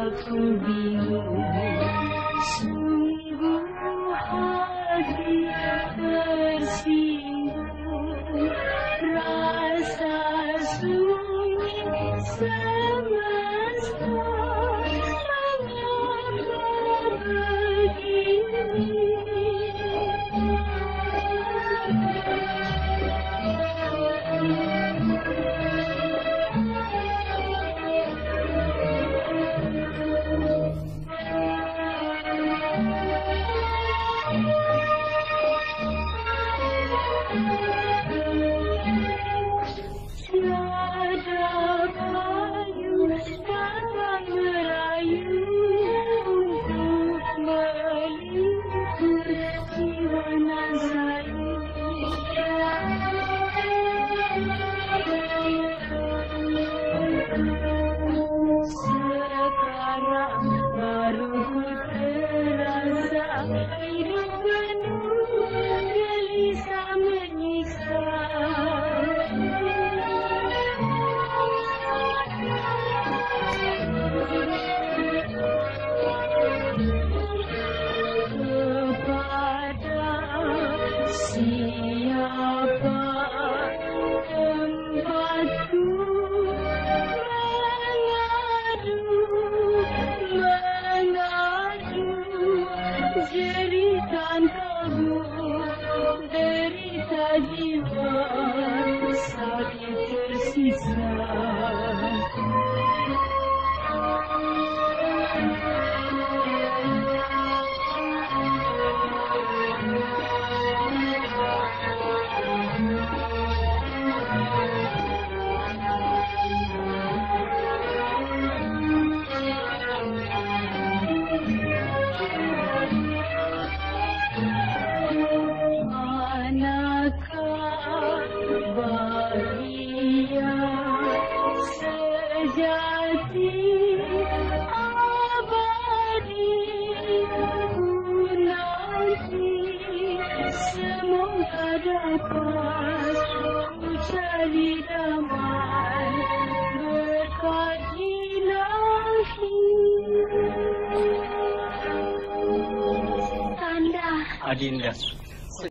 aku bingung, sungguh hati tersinggung, rasa sunyi semesta, mengapa begini? Tiada payung dapat merayu untuk meliput jiwa nan sayu. Sekarang baru ku terasa hidup penuh gelisah menyiksa. Siapa tempatku mengadu jeritan kalbu, derita jiwa sakit tersisa. Manakah bahagia sejati abadi, ku nanti semoga dapat ku cari damai berkat ilahi. Tanda Adinda.